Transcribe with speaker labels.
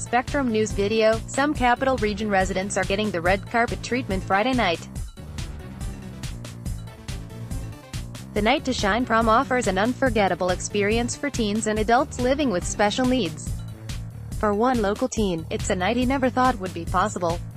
Speaker 1: Spectrum News video, some Capital Region residents are getting the red carpet treatment Friday night. The Night to Shine prom offers an unforgettable experience for teens and adults living with special needs. For one local teen, it's a night he never thought would be possible.